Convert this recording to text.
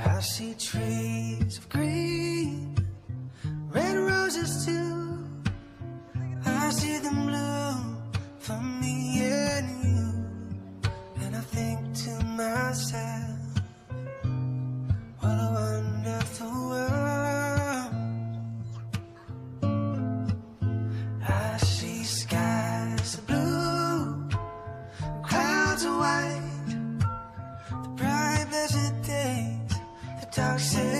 I see trees of green, red roses too. I see them bloom for me and you. And I think to myself, what a wonderful world. I see skies of blue, clouds of white, the bright blessed days, the dark side.